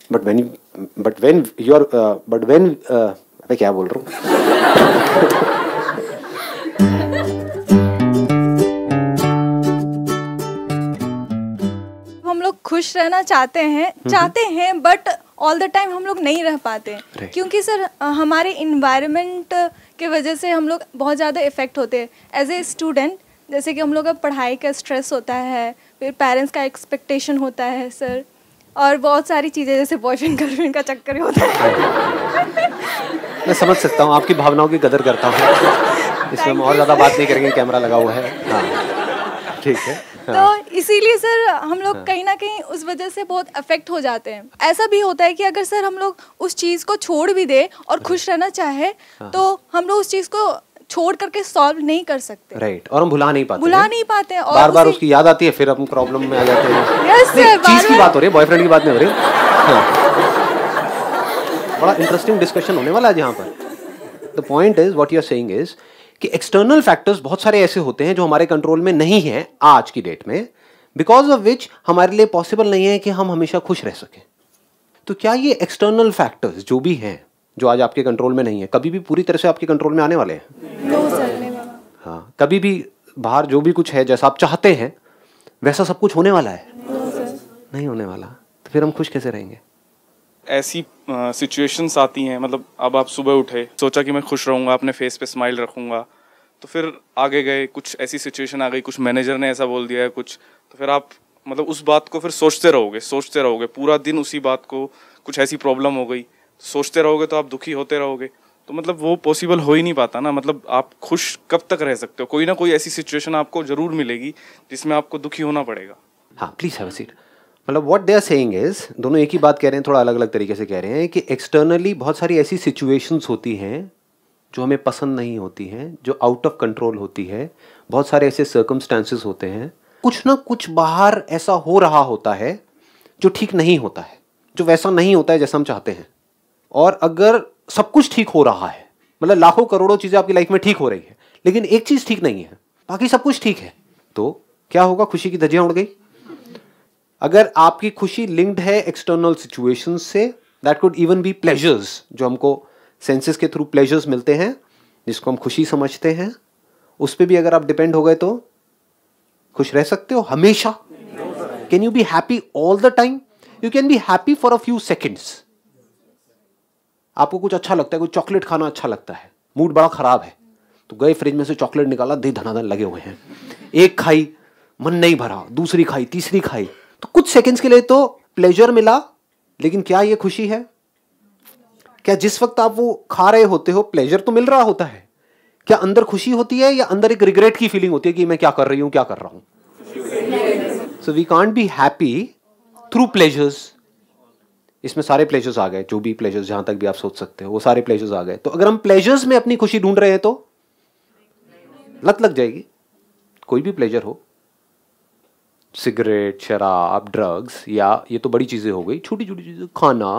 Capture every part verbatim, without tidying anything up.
But when but when you are but when मैं क्या बोल रहा हूँ हम लोग खुश रहना चाहते हैं चाहते हैं बट ऑल द टाइम हम लोग नहीं रह पाते right. क्योंकि सर हमारे इन्वायरमेंट के वजह से हम लोग बहुत ज़्यादा इफ़ेक्ट होते हैं एज ए स्टूडेंट। जैसे कि हम लोग का पढ़ाई का स्ट्रेस होता है, फिर पेरेंट्स का एक्सपेक्टेशन होता है सर, और बहुत सारी चीज़ें जैसे बॉयफ्रेंड गर्लफ्रेंड का चक्कर होता है। मैं समझ सकता हूँ, आपकी भावनाओं की कदर करता हूँ। इसमें हम और ज़्यादा बात नहीं करेंगे, कैमरा लगा हुआ है। हाँ ठीक है। हाँ। तो इसीलिए सर हम लोग हाँ। कहीं ना कहीं उस वजह से बहुत अफेक्ट हो जाते हैं। ऐसा भी होता है कि अगर सर हम लोग उस चीज़ को छोड़ भी दे और खुश रहना चाहे हाँ। तो हम लोग उस चीज़ को छोड़ करके सॉल्व नहीं कर सकते। Right right. और हम भुला नहीं पाते भुला नहीं पाते और बार बार उसकी याद आती है, फिर हम प्रॉब्लम में आ जाते हैं। yes, चीज की बात हो रही है, बॉयफ्रेंड की बात नहीं हो रही। हाँ। बड़ा इंटरेस्टिंग डिस्कशन होने वाला है यहाँ पर। The point is what you are saying is कि एक्सटर्नल फैक्टर्स बहुत सारे ऐसे होते हैं जो हमारे कंट्रोल में नहीं है आज की डेट में, बिकॉज ऑफ विच हमारे लिए पॉसिबल नहीं है कि हम हमेशा खुश रह सकें। तो क्या ये एक्सटर्नल फैक्टर्स जो भी हैं, जो आज आपके कंट्रोल में नहीं है, कभी भी पूरी तरह से आपके कंट्रोल में आने वाले हैं? no, sir, नहीं। हाँ, कभी भी बाहर जो भी कुछ है जैसा आप चाहते हैं वैसा सब कुछ होने वाला है? no, नहीं होने वाला। तो फिर हम खुश कैसे रहेंगे? ऐसी सिचुएशंस uh, आती हैं, मतलब अब आप सुबह उठे, सोचा कि मैं खुश रहूंगा, अपने फेस पे स्माइल रखूंगा, तो फिर आगे गए कुछ ऐसी सिचुएशन आ गई, कुछ मैनेजर ने ऐसा बोल दिया है कुछ, तो फिर आप मतलब उस बात को फिर सोचते रहोगे सोचते रहोगे पूरा दिन उसी बात को, कुछ ऐसी प्रॉब्लम हो गई, सोचते रहोगे तो आप दुखी होते रहोगे। तो मतलब वो पॉसिबल हो ही नहीं पाता ना। मतलब आप खुश कब तक रह सकते हो? कोई ना कोई ऐसी सिचुएशन आपको जरूर मिलेगी जिसमें आपको दुखी होना पड़ेगा। हाँ, प्लीज हैव अ सीट। मतलब what they are saying is, दोनों एक ही बात कह रहे हैं, थोड़ा अलग अलग तरीके से कह रहे हैं कि एक्सटर्नली बहुत सारी ऐसी सिचुएशंस होती हैं जो हमें पसंद नहीं होती हैं, जो आउट ऑफ कंट्रोल होती है। बहुत सारे ऐसे सर्कमस्टांसेस होते हैं, कुछ ना कुछ बाहर ऐसा हो रहा होता है जो ठीक नहीं होता है, जो वैसा नहीं होता है जैसा हम चाहते हैं। और अगर सब कुछ ठीक हो रहा है, मतलब लाखों करोड़ों चीजें आपकी लाइफ में ठीक हो रही है, लेकिन एक चीज ठीक नहीं है, बाकी सब कुछ ठीक है, तो क्या होगा? खुशी की धज्जियां उड़ गई। अगर आपकी खुशी लिंक्ड है एक्सटर्नल सिचुएशंस से, that could even be pleasures, जो हमको सेंसेस के थ्रू प्लेजर्स मिलते हैं जिसको हम खुशी समझते हैं, उस पर भी अगर आप डिपेंड हो गए तो खुश रह सकते हो हमेशा? Can you be happy all the time? You can be happy for a few seconds. आपको कुछ अच्छा लगता है, कुछ चॉकलेट खाना अच्छा लगता है, मूड बड़ा खराब है, तो गए फ्रिज में से चॉकलेट निकाला, दे धनाधन लगे हुए हैं, एक खाई, मन नहीं भरा, दूसरी खाई, तीसरी खाई, तो कुछ सेकंड्स के लिए तो प्लेजर मिला, लेकिन क्या ये खुशी है? क्या जिस वक्त आप वो खा रहे होते हो प्लेजर तो मिल रहा होता है, क्या अंदर खुशी होती है या अंदर एक रिग्रेट की फीलिंग होती है कि मैं क्या कर रही हूं क्या कर रहा हूं? So we can't be happy through pleasures. इसमें सारे प्लेजर्स आ गए, जो भी प्लेजर्स जहां तक भी आप सोच सकते हो वो सारे प्लेजर्स आ गए। तो अगर हम प्लेजर्स में अपनी खुशी ढूंढ रहे हैं तो लत लग जाएगी। कोई भी प्लेजर हो, सिगरेट, शराब, ड्रग्स, या ये तो बड़ी चीजें हो गई, छोटी छोटी चीजें, खाना,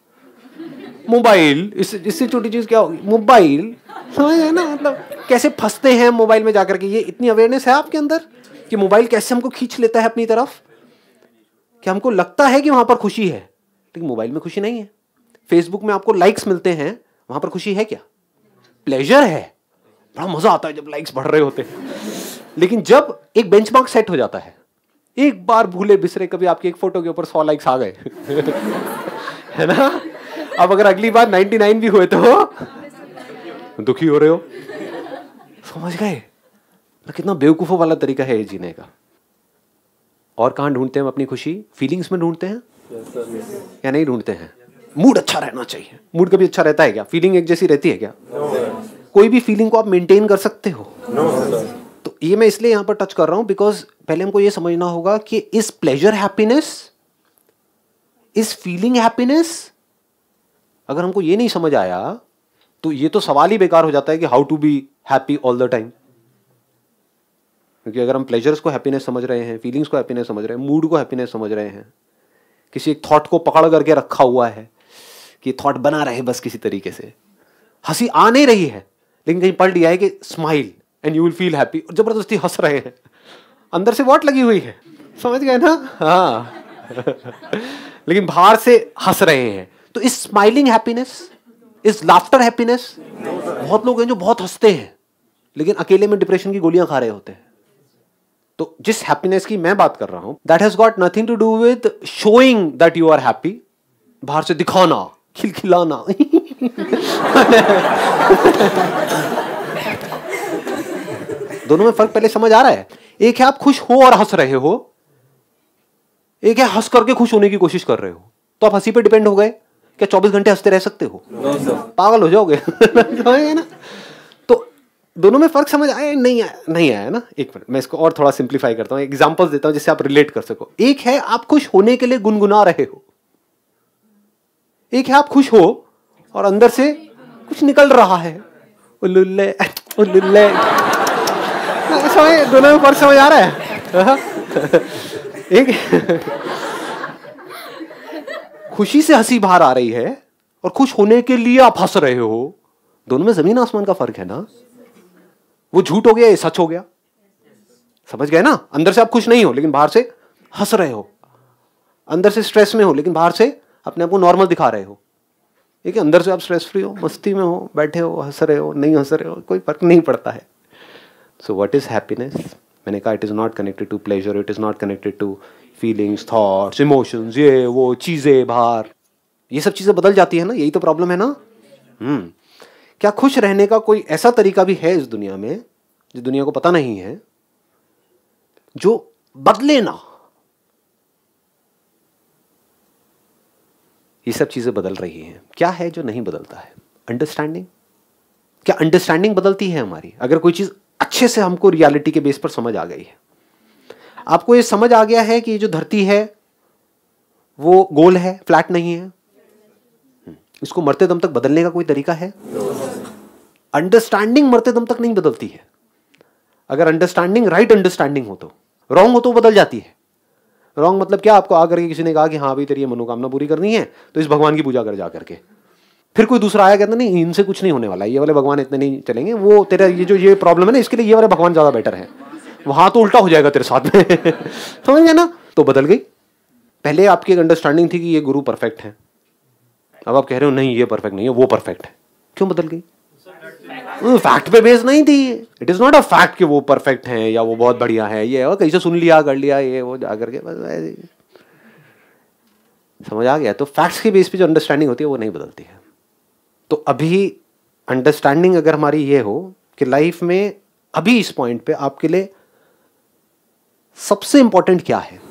मोबाइल, इससे इससे छोटी चीज क्या होगी? मोबाइल, समझ है ना? मतलब कैसे फंसते हैं मोबाइल में जाकर के। ये इतनी अवेयरनेस है आपके अंदर कि मोबाइल कैसे हमको खींच लेता है अपनी तरफ, कि हमको लगता है कि वहां पर खुशी है, लेकिन मोबाइल में खुशी नहीं है। फेसबुक में आपको लाइक्स मिलते हैं, वहां पर खुशी है क्या? प्लेजर है, बड़ा मजा आता है जब लाइक्स बढ़ रहे होते हैं, लेकिन जब एक बेंचमार्क सेट हो जाता है, एक बार भूले बिसरे कभी आपकी एक फोटो के ऊपर सौ लाइक्स आ गए है ना? अब अगर अगली बार निन्यानवे भी हुए तो दुखी हो रहे हो। समझ गए ना कितना बेवकूफों वाला तरीका है ये जीने का? और कहां ढूंढते हैं हम अपनी खुशी? फीलिंग्स में ढूंढते हैं या नहीं ढूंढते हैं? मूड अच्छा रहना चाहिए। मूड कभी अच्छा रहता है क्या? फीलिंग एक जैसी रहती है क्या? कोई भी फीलिंग को आप मेंटेन कर सकते हो? तो ये मैं इसलिए यहां पर टच कर रहा हूं बिकॉज पहले हमको ये समझना होगा कि इस प्लेजर हैप्पीनेस, इस फीलिंग हैप्पीनेस, अगर हमको ये नहीं समझ आया तो ये तो सवाल ही बेकार हो जाता है कि how to be happy all the time. क्योंकि अगर हम प्लेजर्स को हैप्पीनेस समझ रहे हैं, फीलिंग्स को हैप्पीनेस समझ रहे हैं, मूड को हैप्पीनेस समझ रहे हैं, किसी एक थॉट को पकड़ करके रखा हुआ है कि थॉट बना रहे बस किसी तरीके से, हंसी आ नहीं रही है लेकिन कहीं पढ़ लिया है कि smile and you will feel happy, जबरदस्ती हंस रहे हैं, अंदर से वॉट लगी हुई है। समझ गए ना? हाँ लेकिन बाहर से हंस रहे हैं। तो इस स्माइलिंग हैप्पीनेस, इस लाफ्टर हैप्पीनेस? बहुत लोग हैं जो बहुत हंसते हैं लेकिन अकेले में डिप्रेशन की गोलियां खा रहे होते हैं। तो जिस हैप्पीनेस की मैं बात कर रहा हूं, that has got nothing to do with showing that you are happy, बाहर से दिखाना, खिलखिलाना। दोनों में फर्क पहले समझ आ रहा है? एक है आप खुश हो और हंस रहे हो, एक है हंस करके खुश होने की कोशिश कर रहे हो। तो आप हंसी पे डिपेंड हो गए, क्या चौबीस घंटे हंसते रह सकते हो? no, पागल हो जाओगे। ना? तो दोनों में फर्क समझ आया नहीं आया? नहीं आया ना? एक मिनट मैं इसको और थोड़ा सिंप्लीफाई करता हूं, एग्जांपल्स देता हूं जिससे आप रिलेट कर सको। एक है आप खुश होने के लिए गुनगुना रहे हो, एक है आप खुश हो और अंदर से कुछ निकल रहा है, उल्लुल्ले उल्लुल्ले। समझ, दोनों में फर्क समझ आ रहा है? एक खुशी से हंसी बाहर आ रही है और खुश होने के लिए आप हंस रहे हो, दोनों में जमीन आसमान का फर्क है ना? वो झूठ हो गया, ये सच हो गया। समझ गए ना? अंदर से आप खुश नहीं हो लेकिन बाहर से हंस रहे हो, अंदर से स्ट्रेस में हो लेकिन बाहर से अपने आप को नॉर्मल दिखा रहे हो। ठीक है, अंदर से आप स्ट्रेस फ्री हो, मस्ती में हो, बैठे हो, हंस रहे हो, नहीं हंस रहे हो, कोई फर्क नहीं पड़ता है। So what is happiness? मैंने कहा it is not connected to pleasure, it is not connected to feelings, thoughts, emotions, ये वो चीजें बाहर, ये सब चीजें बदल जाती है ना, यही तो प्रॉब्लम है ना। हम्म क्या खुश रहने का कोई ऐसा तरीका भी है इस दुनिया में जो दुनिया को पता नहीं है, जो बदले ना? ये सब चीजें बदल रही हैं। क्या है जो नहीं बदलता है? अंडरस्टैंडिंग। क्या अंडरस्टैंडिंग बदलती है हमारी? अगर कोई चीज अच्छे से हमको रियलिटी के बेस पर समझ आ गई है, आपको ये समझ आ गया है कि जो धरती है वो गोल है, फ्लैट नहीं है, इसको मरते दम तक बदलने का कोई तरीका है? अंडरस्टैंडिंग मरते दम तक नहीं बदलती है। अगर अंडरस्टैंडिंग राइट अंडरस्टैंडिंग हो तो, रॉन्ग हो तो बदल जाती है। रॉन्ग मतलब क्या? आपको आकर के किसी ने कहा कि हाँ भाई तेरी ये मनोकामना पूरी करनी है तो इस भगवान की पूजा कर जा करके। फिर कोई दूसरा आया, कहता नहीं इनसे कुछ नहीं होने वाला, ये वाले भगवान इतने नहीं चलेंगे, वो तेरा ये जो ये प्रॉब्लम है ना इसके लिए ये वाले भगवान ज्यादा बेटर है, वहां तो उल्टा हो जाएगा तेरे साथ में। समझ गए ना? तो बदल गई। पहले आपकी एक अंडरस्टैंडिंग थी कि ये गुरु परफेक्ट है, अब आप कह रहे हो नहीं ये परफेक्ट नहीं है, वो परफेक्ट है। क्यों बदल गई? फैक्ट पे बेस नहीं थी। It is not a fact कि वो परफेक्ट हैं या वो बहुत बढ़िया है, ये कहीं से सुन लिया कर लिया ये वो जा करके बस। समझ आ गया? तो फैक्ट्स के बेस पे जो अंडरस्टैंडिंग होती है वो नहीं बदलती है। तो अभी अंडरस्टैंडिंग अगर हमारी ये हो कि लाइफ में अभी इस पॉइंट पे आपके लिए सबसे इंपॉर्टेंट क्या है?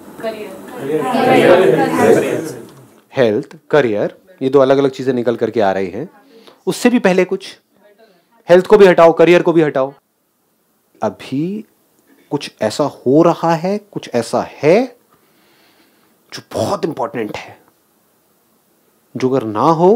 हेल्थ, करियर, ये दो अलग अलग चीजें निकल करके आ रही हैं। उससे भी पहले कुछ, हेल्थ को भी हटाओ, करियर को भी हटाओ, अभी कुछ ऐसा हो रहा है, कुछ ऐसा है जो बहुत इंपॉर्टेंट है, जो अगर ना हो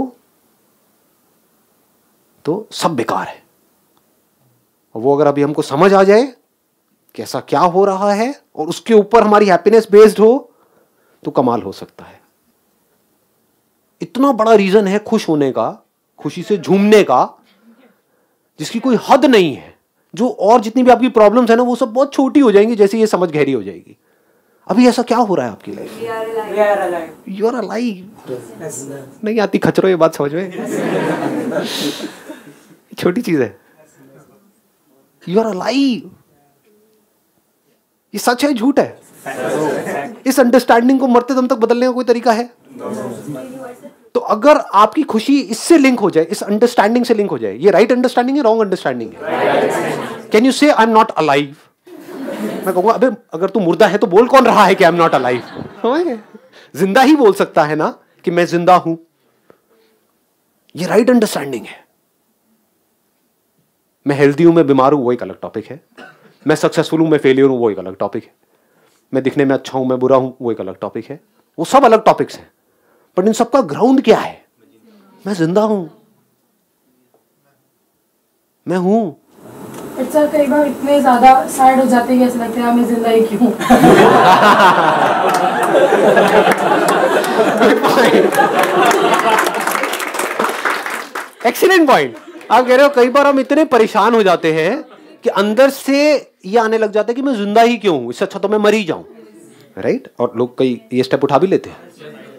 तो सब बेकार है। और वो अगर अभी हमको समझ आ जाए कि ऐसा क्या हो रहा है और उसके ऊपर हमारी हैप्पीनेस बेस्ड हो तो कमाल हो सकता है। इतना बड़ा रीजन है खुश होने का, खुशी से झूमने का, जिसकी कोई हद नहीं है। जो और जितनी भी आपकी प्रॉब्लम्स है ना वो सब बहुत छोटी हो जाएंगी जैसे ये समझ गहरी हो जाएगी। अभी ऐसा क्या हो रहा है आपकी लाइफ? You are alive. नहीं आती खचरो ये बात समझ में? छोटी चीज है। You are alive. ये सच है झूठ है? इस अंडरस्टैंडिंग को मरते दम तक बदलने का कोई तरीका है? तो अगर आपकी खुशी इससे लिंक हो जाए, इस अंडरस्टैंडिंग से लिंक हो जाए, ये राइट अंडरस्टैंडिंग है, रॉन्ग अंडरस्टैंडिंग है? Can you say I am not alive? मैं कहूंगा अबे अगर तू मुर्दा है तो बोल कौन रहा है कि आई एम नॉट अलाइव? जिंदा ही बोल सकता है ना कि मैं जिंदा हूं। ये राइट अंडरस्टैंडिंग है। मैं हेल्दी हूं, मैं बीमार हूं, वो एक अलग टॉपिक है। मैं सक्सेसफुल हूं, मैं फेलियर हूं, वो एक अलग टॉपिक है। मैं दिखने में अच्छा हूं, मैं बुरा हूं, वो एक अलग टॉपिक है। वो सब अलग टॉपिक्स हैं, बट इन सबका ग्राउंड क्या है? मैं जिंदा हूं, मैं हूं। सर कई बार इतने ज्यादा सैड हो जाते हैं, ऐसा लगता है मैं जिंदा ही क्यों? Excellent point. आप कह रहे हो कई बार हम इतने परेशान हो जाते हैं कि अंदर से ये आने लग जाता है कि मैं जिंदा ही क्यों हूं, इससे अच्छा तो मैं मर ही जाऊं। राइट? और लोग कई ये स्टेप उठा भी लेते हैं।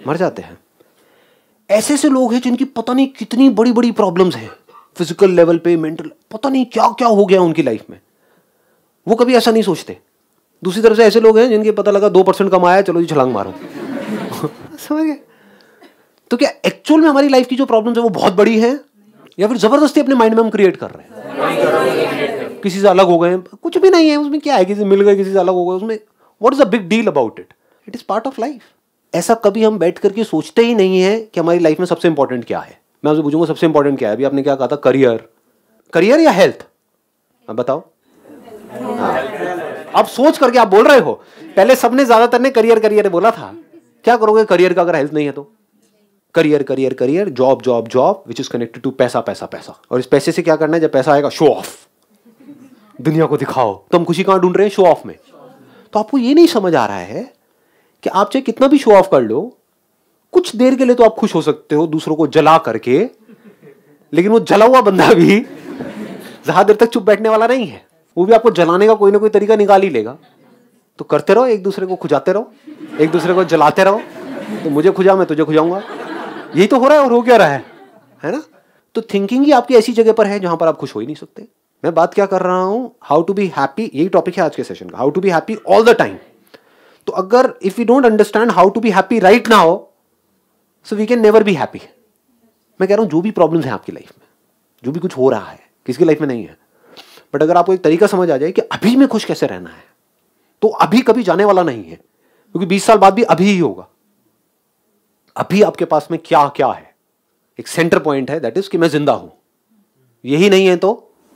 मर जाते हैं। ऐसे ऐसे लोग हैं जिनकी पता नहीं कितनी बड़ी बड़ी प्रॉब्लम्स हैं, फिजिकल लेवल पे, मेंटल, पता नहीं क्या क्या हो गया उनकी लाइफ में, वो कभी ऐसा नहीं सोचते। दूसरी तरफ से ऐसे लोग हैं जिनके पता लगा दो परसेंट कमाया, चलो जी छलांग मारो। समझ गए? तो क्या एक्चुअल में हमारी लाइफ की जो प्रॉब्लम्स है वो बहुत बड़ी है, या फिर जबरदस्ती अपने माइंड में हम क्रिएट कर रहे हैं? किसी से अलग हो गए, कुछ भी नहीं है उसमें, क्या है, किसी से मिल गए, किसी से अलग हो गए, उसमें what is the big deal about it? It is part of life. ऐसा कभी हम बैठ करके सोचते ही नहीं है कि हमारी लाइफ में सबसे इंपॉर्टेंट क्या है। मैं आपसे पूछूंगा सबसे इंपॉर्टेंट क्या है? अभी आपने क्या कहा था, करियर, करियर या हेल्थ? अब बताओ। हाँ। अब सोच करके आप बोल रहे हो, पहले सबने ज्यादातर ने करियर करियर बोला था। क्या करोगे करियर का अगर हेल्थ नहीं है तो? Career career career, job job job, which is connected to पैसा पैसा पैसा। और इस पैसे से क्या करना है? जब पैसा आएगा, शो ऑफ, दुनिया को दिखाओ। तो हम खुशी कहां ढूंढ रहे हैं? शो ऑफ में। तो आपको ये नहीं समझ आ रहा है कि आप चाहे कितना भी शो ऑफ कर लो, कुछ देर के लिए तो आप खुश हो सकते हो दूसरों को जला करके, लेकिन वो जला हुआ बंदा भी ज्यादा देर तक चुप बैठने वाला नहीं है, वो भी आपको जलाने का कोई ना कोई तरीका निकाल ही लेगा। तो करते रहो, एक दूसरे को खुजाते रहो, एक दूसरे को जलाते रहो। तो मुझे खुजा, मैं तुझे खुजाऊंगा, यही तो हो रहा है। और हो क्या रहा है, है ना? तो थिंकिंग ही आपकी ऐसी जगह पर है जहां पर आप खुश हो ही नहीं सकते। मैं बात क्या कर रहा हूं, हाउ टू बी हैप्पी, यही टॉपिक है आज के सेशन का, how to be happy all the time. तो अगर if you don't understand how to be happy right now, so we can never be happy. मैं कह रहा हूं जो भी प्रॉब्लम्स हैं आपकी लाइफ में, जो भी कुछ हो रहा है, किसकी लाइफ में नहीं है, बट अगर आपको एक तरीका समझ आ जाए कि अभी में खुश कैसे रहना है, तो अभी कभी जाने वाला नहीं है, क्योंकि बीस साल बाद भी अभी ही होगा। अभी आपके पास में क्या क्या है, एक सेंटर पॉइंट है, दैट इज कि मैं जिंदा हूं। यही नहीं है तो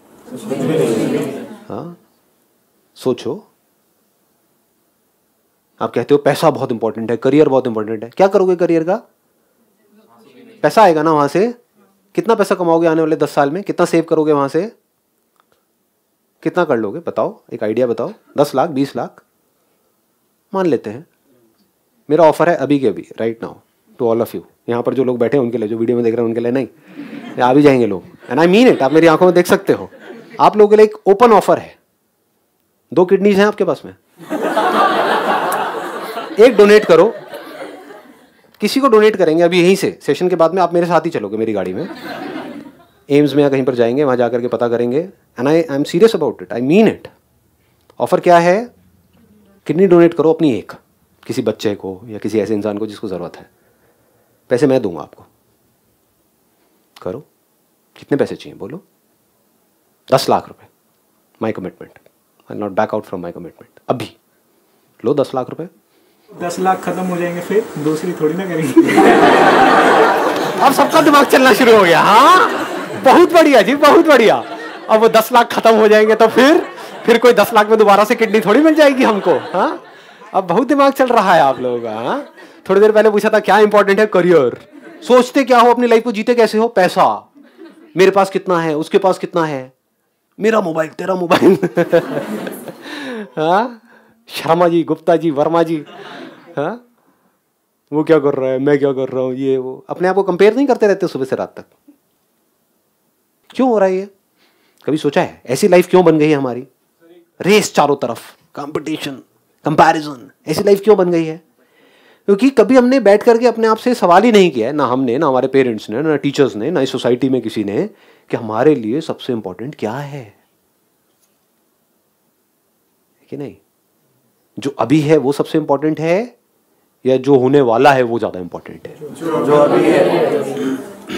हाँ, सोचो। आप कहते हो पैसा बहुत इंपॉर्टेंट है, करियर बहुत इंपॉर्टेंट है, क्या करोगे करियर का? पैसा आएगा ना वहां से, कितना पैसा कमाओगे आने वाले दस साल में? कितना सेव करोगे वहां से? कितना कर लोगे बताओ, एक आइडिया बताओ। दस लाख, बीस लाख मान लेते हैं। मेरा ऑफर है अभी के अभी, right now, to all of you. यहाँ पर जो लोग बैठे हैं उनके लिए, जो वीडियो में देख रहे हैं उनके लिए नहीं, आ भी जाएंगे लोग, एंड आई मीन इट। आप मेरी आंखों में देख सकते हो। आप लोगों के लिए एक ओपन ऑफर है। दो किडनीज हैं आपके पास में, एक डोनेट करो, किसी को डोनेट करेंगे अभी यहीं से, सेशन के बाद में आप मेरे साथ ही चलोगे मेरी गाड़ी में, एम्स में या कहीं पर जाएंगे, वहां जाकर के पता करेंगे, and I I am serious about it, I mean it. Offer क्या है? किडनी डोनेट करो अपनी एक, किसी बच्चे को या किसी ऐसे इंसान को जिसको जरूरत है। पैसे मैं दूंगा आपको, करो। कितने पैसे चाहिए बोलो? दस लाख रुपए, my commitment, I not back out from my commitment. अभी लो दस लाख रुपए। दस लाख खत्म हो जाएंगे फिर दूसरी थोड़ी ना करेंगे। अब सबका दिमाग चलना शुरू हो गया। हाँ, बहुत बढ़िया जी, बहुत बढ़िया। अब वो दस लाख खत्म हो जाएंगे तो फिर फिर कोई दस लाख में दोबारा से किडनी थोड़ी मिल जाएगी हमको। हाँ, अब बहुत दिमाग चल रहा है आप लोगों का। हाँ, थोड़ी देर पहले पूछा था क्या इंपॉर्टेंट है? करियर। सोचते क्या हो अपनी लाइफ को, जीते कैसे हो? पैसा, मेरे पास कितना है, उसके पास कितना है, मेरा मोबाइल, तेरा मोबाइल। हाँ, शर्मा जी, गुप्ता जी, वर्मा जी, हाँ, वो क्या कर रहा है, मैं क्या कर रहा हूं, ये वो, अपने आप को कंपेयर नहीं करते रहते सुबह से रात तक? क्यों हो रहा है ये? कभी सोचा है ऐसी लाइफ क्यों बन गई है हमारी? रेस चारों तरफ, कंपटीशन, कंपैरिजन, ऐसी लाइफ क्यों बन गई है? क्योंकि कभी हमने बैठ करके अपने आप से सवाल ही नहीं किया है, ना हमने, ना हमारे पेरेंट्स ने, ना टीचर्स ने, ना इस सोसाइटी में किसी ने, कि हमारे लिए सबसे इंपॉर्टेंट क्या है कि नहीं? जो अभी है वो सबसे इंपॉर्टेंट है, या जो होने वाला है वो ज्यादा इंपॉर्टेंट है? जो अभी है।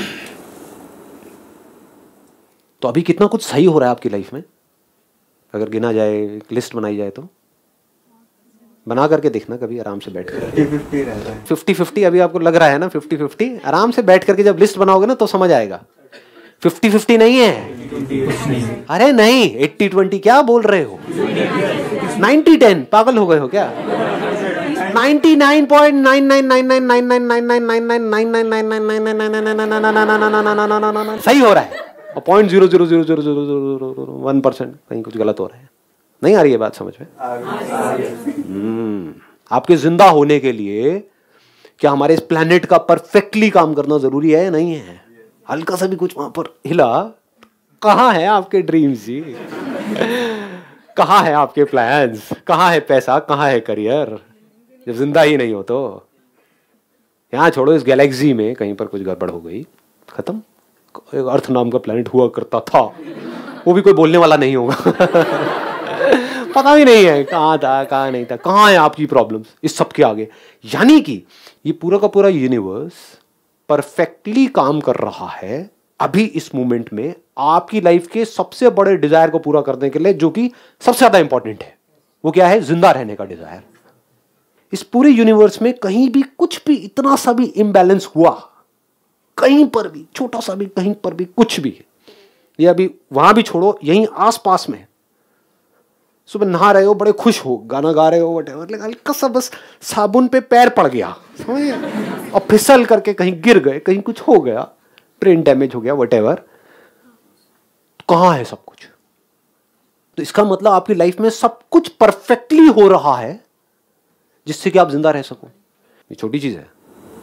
तो अभी कितना कुछ सही हो रहा है आपकी लाइफ में, अगर गिना जाए, एक लिस्ट बनाई जाए तो? बना करके देखना कभी आराम से बैठ कर। फिफ्टी फिफ्टी अभी आपको लग रहा है ना, फिफ्टी फिफ्टी। आराम से बैठ करके जब लिस्ट बनाओगे ना तो समझ आएगा। फिफ्टी फिफ्टी नहीं है, अरे नहीं, एट्टी ट्वेंटी क्या बोल रहे हो? नाइन्टी टेन, पागल हो गए हो क्या? Ninety nine point nine nine nine nine nine nine nine nine nine nine nine nine nine nine nine नाइन सही हो रहा है, और point zero zero zero zero zero zero one percent कहीं कुछ गलत हो रहा है। नहीं आ रही है बात समझ में? हम्म, आपके जिंदा होने के लिए क्या हमारे इस प्लेनेट का परफेक्टली काम करना जरूरी है? नहीं है। हल्का सा भी कुछ वहां पर हिला, कहाँ है आपके ड्रीम्स जी? कहाँ है आपके प्लान्स? कहाँ है पैसा? कहाँ है करियर? जब जिंदा ही नहीं हो तो यहाँ छोड़ो, इस गैलेक्सी में कहीं पर कुछ गड़बड़ हो गई, खत्म। एक अर्थ नाम का प्लेनेट हुआ करता था, वो भी कोई बोलने वाला नहीं होगा। पता भी नहीं है कहाँ था कहाँ नहीं था, कहाँ है आपकी प्रॉब्लम्स इस सब के आगे। यानी कि ये पूरा का पूरा यूनिवर्स परफेक्टली काम कर रहा है अभी इस मोमेंट में आपकी लाइफ के सबसे बड़े डिजायर को पूरा करने के लिए, जो कि सबसे ज्यादा इंपॉर्टेंट है। वो क्या है? जिंदा रहने का डिजायर। इस पूरे यूनिवर्स में कहीं भी कुछ भी इतना सा भी इम्बैलेंस हुआ, कहीं पर भी छोटा सा भी, कहीं पर भी कुछ भी, ये अभी वहां भी छोड़ो, यहीं आसपास में सुबह नहा रहे हो, बड़े खुश हो, गाना गा रहे हो, वटेवर, लेकिन हल्का सा बस साबुन पे पैर पड़ गया, समझ गए, और फिसल करके कहीं गिर गए, कहीं कुछ हो गया, ब्रेन डैमेज हो गया, वटेवर, कहां है सब कुछ? तो इसका मतलब आपकी लाइफ में सब कुछ परफेक्टली हो रहा है जिससे कि आप जिंदा रह सको। ये छोटी चीज है।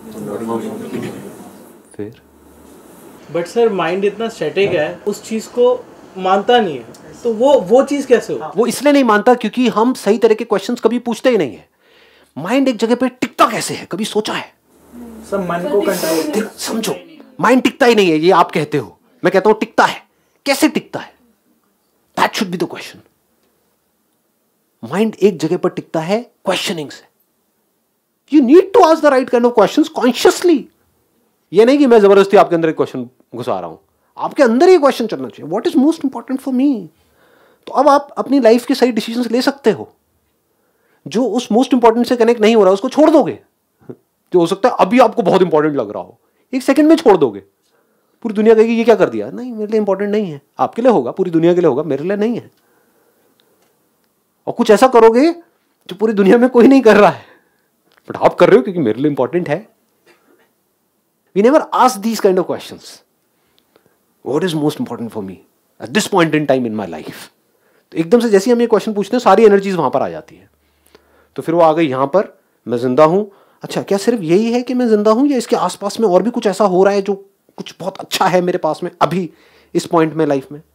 फिर बट सर माइंड इतना स्टैटिक है, उस चीज को मानता नहीं है, तो वो वो चीज कैसे हो? वो इसलिए नहीं मानता क्योंकि हम सही तरह के क्वेश्चंस कभी पूछते ही नहीं है। माइंड एक जगह पे टिकता कैसे है, कभी सोचा है? सब मन को कंट्रोल, समझो, माइंड टिकता ही नहीं है, ये आप कहते हो, मैं कहता हूं टिकता है। कैसे टिकता है? That should be the question. Mind एक जगह पर टिकता है क्वेश्चनिंग से। You need to ask the right kind of questions consciously. ये नहीं कि मैं जबरदस्ती आपके अंदर एक क्वेश्चन घुसा रहा हूं, आपके अंदर ही क्वेश्चन चलना चाहिए, what is most important for me. तो अब आप अपनी लाइफ के सही डिसीजंस ले सकते हो। जो उस मोस्ट इंपॉर्टेंट से कनेक्ट नहीं हो रहा उसको छोड़ दोगे। जो हो सकता है अभी आपको बहुत इंपॉर्टेंट लग रहा हो, एक सेकंड में छोड़ दोगे। पूरी दुनिया कहेगी ये क्या कर दिया, नहीं मेरे लिए इंपॉर्टेंट नहीं है। आपके लिए होगा, पूरी दुनिया के लिए होगा, मेरे लिए नहीं है। और कुछ ऐसा करोगे जो पूरी दुनिया में कोई नहीं कर रहा है, बट आप कर रहे हो क्योंकि मेरे लिए इंपॉर्टेंट है। We never ask these kind of questions, what is most important for me at this point in time in my life. तो एकदम से जैसे हम ये क्वेश्चन पूछते हैं, सारी एनर्जीज वहां पर आ जाती है। तो फिर वो आ गई यहां पर, मैं जिंदा हूं। अच्छा, क्या सिर्फ यही है कि मैं जिंदा हूं, या इसके आसपास में और भी कुछ ऐसा हो रहा है जो कुछ बहुत अच्छा है मेरे पास में अभी इस पॉइंट में लाइफ में?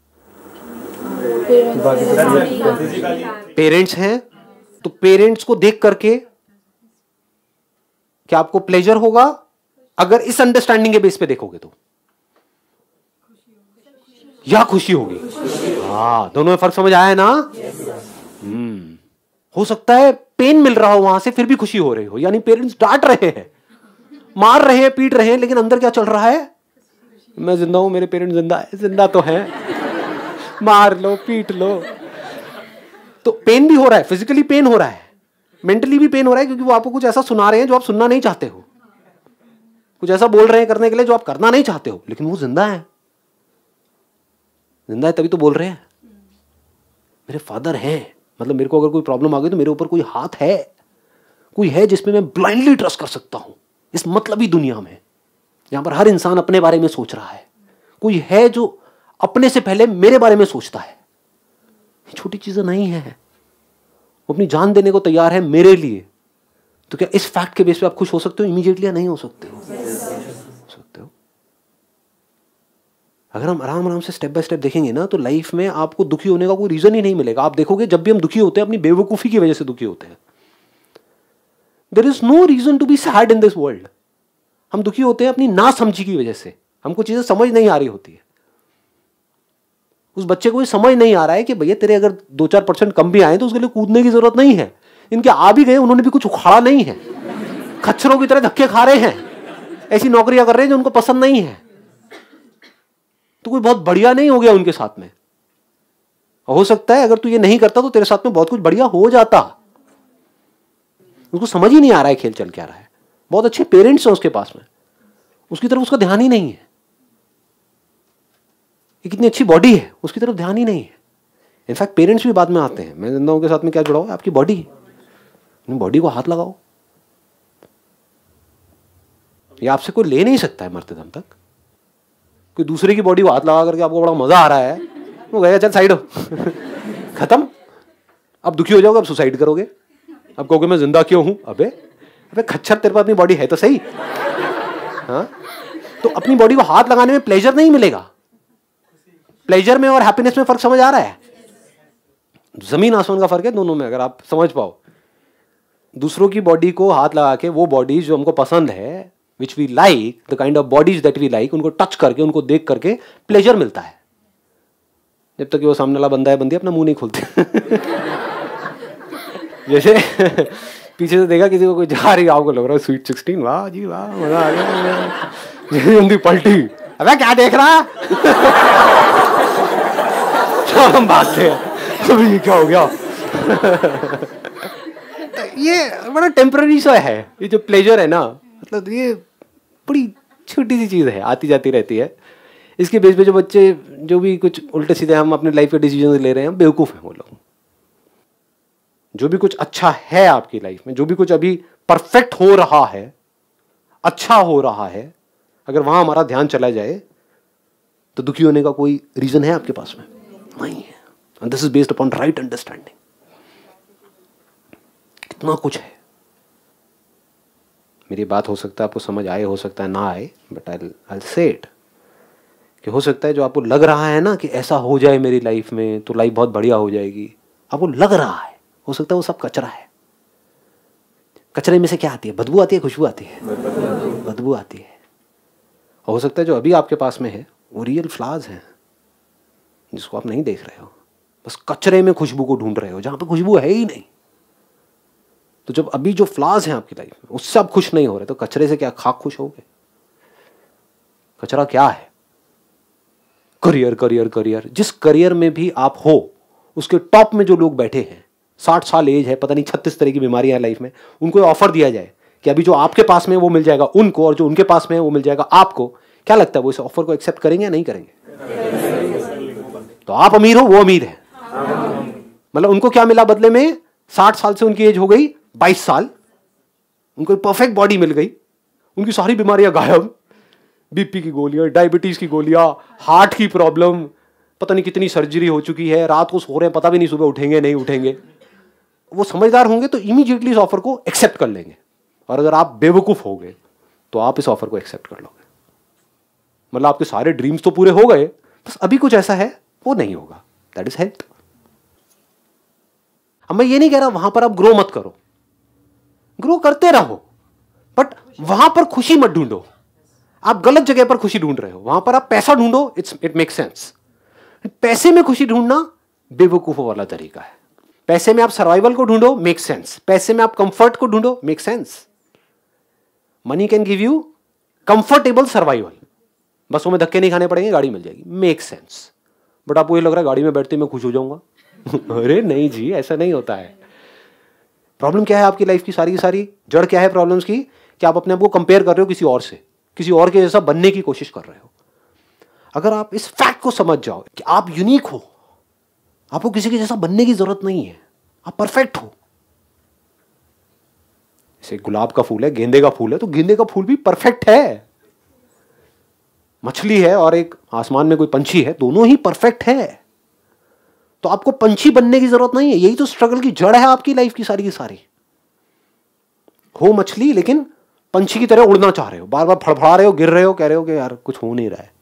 पेरेंट्स हैं, तो पेरेंट्स को देख करके क्या आपको प्लेजर होगा? अगर इस अंडरस्टैंडिंग के बेस पे देखोगे तो, या खुशी होगी? हाँ, दोनों में फर्क समझ आया है ना? हम्म हो सकता है पेन मिल रहा हो वहां से, फिर भी खुशी हो रही हो। यानी पेरेंट्स डांट रहे हैं, मार रहे हैं, पीट रहे हैं, लेकिन अंदर क्या चल रहा है? मैं जिंदा हूं, मेरे पेरेंट्स जिंदा है। जिंदा तो है, मार लो, पीट लो। तो पेन भी हो रहा है, फिजिकली पेन हो रहा है, मेंटली भी पेन हो रहा है, क्योंकि वो आपको कुछ ऐसा सुना रहे हैं जो आप सुनना नहीं चाहते हो, कुछ ऐसा बोल रहे हैं करने के लिए जो आप करना नहीं चाहते हो, लेकिन वो जिंदा है। जिंदा है तभी तो बोल रहे हैं। मेरे फादर हैं, मतलब मेरे को अगर कोई प्रॉब्लम आ गई तो मेरे ऊपर कोई हाथ है, कोई है जिसमें मैं ब्लाइंडली ट्रस्ट कर सकता हूं। इस मतलबी दुनिया में यहां पर हर इंसान अपने बारे में सोच रहा है, कोई है जो अपने से पहले मेरे बारे में सोचता है। ये छोटी चीजें नहीं है, वो अपनी जान देने को तैयार है मेरे लिए। तो क्या इस फैक्ट के बेस पे आप खुश हो सकते हो इमीडिएटली, या नहीं हो सकते हो? सकते हो। अगर हम आराम आराम से स्टेप बाय स्टेप देखेंगे ना, तो लाइफ में आपको दुखी होने का कोई रीजन ही नहीं मिलेगा। आप देखोगे जब भी हम दुखी होते हैं, अपनी बेवकूफी की वजह से दुखी होते हैं। There is no reason to be sad in this world. हम दुखी होते हैं अपनी ना समझी की वजह से, हमको चीजें समझ नहीं आ रही होती है। उस बच्चे को ये समझ नहीं आ रहा है कि भैया तेरे अगर दो चार परसेंट कम भी आए तो उसके लिए कूदने की जरूरत नहीं है। इनके आ भी गए, उन्होंने भी कुछ उखाड़ा नहीं है, खच्चरों की तरह धक्के खा रहे हैं, ऐसी नौकरियां कर रहे हैं जो उनको पसंद नहीं है। तो कोई बहुत बढ़िया नहीं हो गया उनके साथ में। हो सकता है अगर तू ये नहीं करता तो तेरे साथ में बहुत कुछ बढ़िया हो जाता। उसको समझ ही नहीं आ रहा है खेल चल क्या रहा है। बहुत अच्छे पेरेंट्स हैं उसके पास में, उसकी तरफ उसका ध्यान ही नहीं है। ये कितनी अच्छी बॉडी है, उसकी तरफ ध्यान ही नहीं है। इनफैक्ट पेरेंट्स भी बाद में आते हैं। मैं जिंदा हूं के साथ में क्या जुड़ा हुआ है? आपकी बॉडी। बॉडी को हाथ लगाओ, ये आपसे कोई ले नहीं सकता है मरते दम तक। कोई दूसरे की बॉडी को हाथ लगा करके आपको बड़ा मजा आ रहा है, वो गया चल साइड हो, खत्म। अब दुखी हो जाओगे, अब सुसाइड करोगे, अब कहोगे मैं जिंदा क्यों हूं? अबे अबे खच्चर, तेरे पास अपनी बॉडी है तो सही। हाँ, तो अपनी बॉडी को हाथ लगाने में प्लेजर नहीं मिलेगा। प्लेजर में और हैप्पीनेस में फर्क समझ आ रहा है? जमीन आसमान का फर्क है दोनों में, अगर आप समझ पाओ। दूसरों की बॉडी को हाथ लगा के, वो बॉडी जो हमको पसंद है, which we like, the kind of bodies that we like, उनको टच करके, उनको देख करके प्लेजर मिलता है। जब तक कि वो सामने वाला बंदा है बंदी अपना मुंह नहीं खोलते। जैसे पीछे से देखा किसी को कोई जा रही, आपको लग रहा है स्वीट सिक्सटीन, वाह जी वाह, मजा आ गया। उनकी पलटी, अबे क्या देख रहा है? हम भागते हैं, अभी ये क्या हो गया? ये बड़ा टेम्पररी सा है, ये जो प्लेजर है ना, मतलब ये बड़ी छोटी सी चीज़ है, आती जाती रहती है। इसके बेस पे जो बच्चे जो भी कुछ उल्टे सीधे हम अपने लाइफ के डिसीजन ले रहे हैं, बेवकूफ़ हैं वो लोग। जो भी कुछ अच्छा है आपकी लाइफ में, जो भी कुछ अभी परफेक्ट हो रहा है, अच्छा हो रहा है, अगर वहां हमारा ध्यान चला जाए तो दुखी होने का कोई रीजन है आपके पास में? नहीं है। And this is based upon right understanding. कितना कुछ है। मेरी बात हो सकता है आपको समझ आए, हो सकता है ना आए, बट आई आई से इट कि हो सकता है जो आपको लग रहा है ना कि ऐसा हो जाए मेरी लाइफ में तो लाइफ बहुत बढ़िया हो जाएगी, आपको लग रहा है, हो सकता है वो सब कचरा है। कचरे में से क्या आती है? बदबू आती है, खुशबू आती है? बदबू आती है। हो सकता है जो अभी आपके पास में है वो रियल फ्लावर्स हैं जिसको आप नहीं देख रहे हो, बस कचरे में खुशबू को ढूंढ रहे हो जहां पे खुशबू है ही नहीं। तो जब अभी जो फ्लावर्स हैं आपकी लाइफ में उससे आप खुश नहीं हो रहे तो कचरे से क्या खाक खुश होगे? कचरा क्या है? Career, career, career. जिस करियर में भी आप हो उसके टॉप में जो लोग बैठे हैं, साठ साल एज है, पता नहीं छत्तीस तरह की बीमारियां हैं लाइफ में, उनको ऑफर दिया जाए कि अभी जो आपके पास में है वो मिल जाएगा उनको, और जो उनके पास में है वो मिल जाएगा आपको, क्या लगता है वो इस ऑफर को एक्सेप्ट करेंगे या नहीं करेंगे? तो आप अमीर हो, वो अमीर है। मतलब उनको क्या मिला बदले में? साठ साल से उनकी एज हो गई बाईस साल, उनको परफेक्ट बॉडी मिल गई, उनकी सारी बीमारियां गायब, बीपी की गोलियां, डायबिटीज की गोलियां, हार्ट की प्रॉब्लम, पता नहीं कितनी सर्जरी हो चुकी है, रात को सो रहे हैं, पता भी नहीं सुबह उठेंगे नहीं उठेंगे। वो समझदार होंगे तो इमीडिएटली इस ऑफर को एक्सेप्ट कर लेंगे, और अगर आप बेवकूफ हो गए तो आप इस ऑफर को एक्सेप्ट कर लोगे। मतलब आपके सारे ड्रीम्स तो पूरे हो गए, बस अभी कुछ ऐसा है वो नहीं होगा, दैट इज हेल्थ। अब मैं ये नहीं कह रहा वहां पर आप ग्रो मत करो, ग्रो करते रहो, बट वहां पर खुशी मत ढूंढो। आप गलत जगह पर खुशी ढूंढ रहे हो, वहां पर आप पैसा ढूंढो, इट्स इट मेक सेंस। पैसे में खुशी ढूंढना बेवकूफों वाला तरीका है। पैसे में आप सर्वाइवल को ढूंढो, मेक सेंस। पैसे में आप कंफर्ट को ढूंढो, make sense. Money can give you comfortable survival, bus में धक्के नहीं खाने पड़ेंगे, गाड़ी मिल जाएगी, मेक सेंस। बट आपको ये लग रहा है गाड़ी में बैठते मैं खुश हो जाऊंगा। अरे नहीं जी, ऐसा नहीं होता है। प्रॉब्लम क्या है आपकी लाइफ की? सारी की सारी जड़ क्या है प्रॉब्लम्स की? कि आप अपने आप को कंपेयर कर रहे हो किसी और से, किसी और के जैसा बनने की कोशिश कर रहे हो। अगर आप इस फैक्ट को समझ जाओ कि आप यूनिक हो, आपको किसी के जैसा बनने की जरूरत नहीं है, आप परफेक्ट हो। जैसे गुलाब का फूल है, गेंदे का फूल है, तो गेंदे का फूल भी परफेक्ट है। मछली है और एक आसमान में कोई पंछी है, दोनों ही परफेक्ट है। तो आपको पंछी बनने की जरूरत नहीं है। यही तो स्ट्रगल की जड़ है आपकी लाइफ की सारी की सारी। हो मछली लेकिन पंछी की तरह उड़ना चाह रहे हो, बार बार फड़फड़ा रहे हो, गिर रहे हो, कह रहे हो कि यार कुछ हो नहीं रहा है।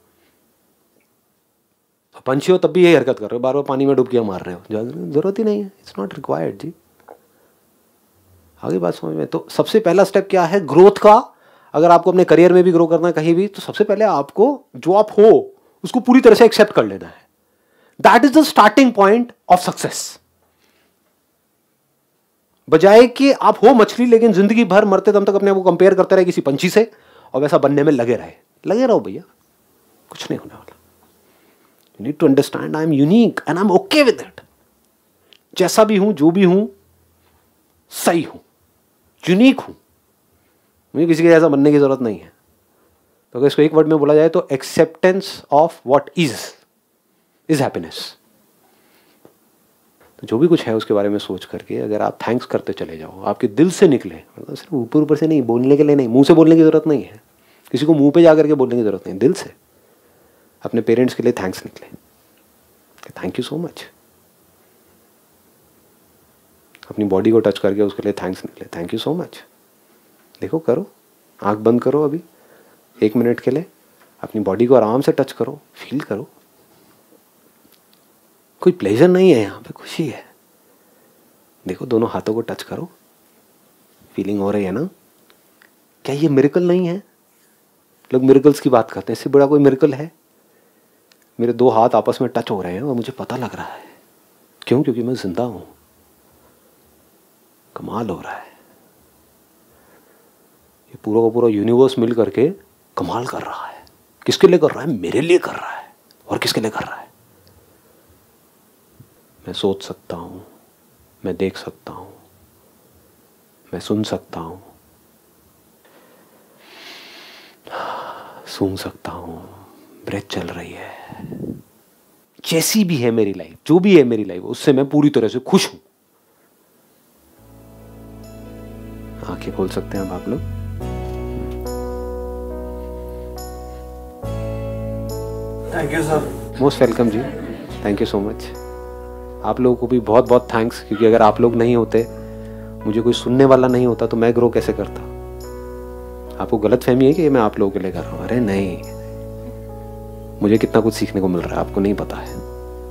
तो पंछी हो तब भी यही हरकत कर रहे हो, बार बार पानी में डुबकियां मार रहे हो, जरूरत ही नहीं है, इट्स नॉट रिक्वायर्ड जी। आगे बात समझ में? तो सबसे पहला स्टेप क्या है ग्रोथ का? अगर आपको अपने करियर में भी ग्रो करना है कहीं भी, तो सबसे पहले आपको जो आप हो उसको पूरी तरह से एक्सेप्ट कर लेना है। That is the starting point of success. बजाय कि आप हो मछली लेकिन जिंदगी भर मरते दम तक अपने आप को कंपेयर करते रहे किसी पंछी से और वैसा बनने में लगे रहे लगे रहो भैया, कुछ नहीं होने वाला। You need to understand I am unique and I am okay with it. जैसा भी हूं, जो भी हूं, सही हूं, यूनिक हूं, मुझे किसी के जैसा बनने की जरूरत नहीं है। तो अगर इसको एक वर्ड में बोला जाए तो acceptance of what is is happiness. तो जो भी कुछ है उसके बारे में सोच करके अगर आप थैंक्स करते चले जाओ, आपके दिल से निकले, मतलब सिर्फ ऊपर ऊपर से नहीं, बोलने के लिए नहीं, मुंह से बोलने की जरूरत नहीं है, किसी को मुंह पे जा करके बोलने की जरूरत नहीं, दिल से अपने पेरेंट्स के लिए थैंक्स निकले, थैंक यू सो मच। अपनी बॉडी को टच करके उसके लिए थैंक्स निकले, थैंक यू सो मच। देखो, करो, आंख बंद करो अभी एक मिनट के लिए, अपनी बॉडी को आराम से टच करो, फील करो। कोई प्लेजर नहीं है यहाँ पे, खुशी है। देखो, दोनों हाथों को टच करो, फीलिंग हो रही है ना? क्या ये मिरेकल नहीं है? लोग मिरेकल्स की बात करते हैं, इससे बड़ा कोई मिरेकल है? मेरे दो हाथ आपस में टच हो रहे हैं और मुझे पता लग रहा है। क्यों? क्योंकि मैं जिंदा हूं। कमाल हो रहा है। ये पूरा का पूरा यूनिवर्स मिल करके कमाल कर रहा है। किसके लिए कर रहा है? मेरे लिए कर रहा है। और किसके लिए कर रहा है? मैं सोच सकता हूं, मैं देख सकता हूं, मैं सुन सकता हूं, सूंघ सकता हूं, ब्रेथ चल रही है। जैसी भी है मेरी लाइफ, जो भी है मेरी लाइफ, उससे मैं पूरी तरह से खुश हूं। आंखें खोल सकते हैं अब आप लोग। Thank you sir. Most welcome जी, थैंक यू सो मच। आप लोगों को भी बहुत बहुत थैंक्स, क्योंकि अगर आप लोग नहीं होते, मुझे कोई सुनने वाला नहीं होता, तो मैं ग्रो कैसे करता? आपको गलत फहमी है कि ये मैं आप लोगों के लिए कर रहा हूँ? अरे नहीं, मुझे कितना कुछ सीखने को मिल रहा है, आपको नहीं पता है।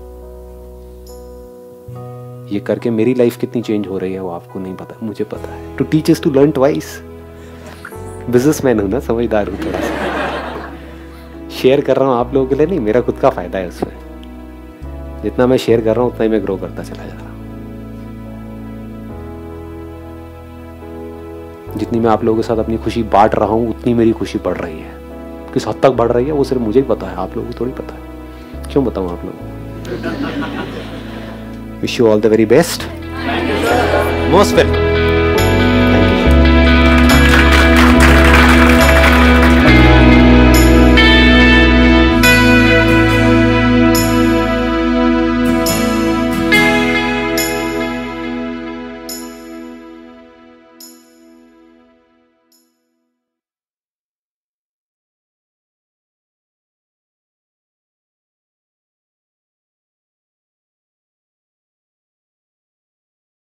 ये करके मेरी लाइफ कितनी चेंज हो रही है वो आपको नहीं पता, मुझे पता है। To teach us to learn twice. Businessman हूं ना, समझदार हूं थोड़ा सा। शेयर कर रहा हूँ आप लोगों के लिए नहीं, मेरा खुद का फायदा है उसमें। जितना मैं शेयर कर रहा हूँ उतना ही मैं ग्रो करता चला जा रहा हूँ। जितनी मैं आप लोगों के साथ अपनी खुशी बांट रहा हूँ, उतनी मेरी खुशी बढ़ रही है। किस हद तक बढ़ रही है वो सिर्फ मुझे ही पता है, आप लोगों को थोड़ी पता है। क्यों बताऊँ आप लोगों को? Wish you all the very best. Most welcome.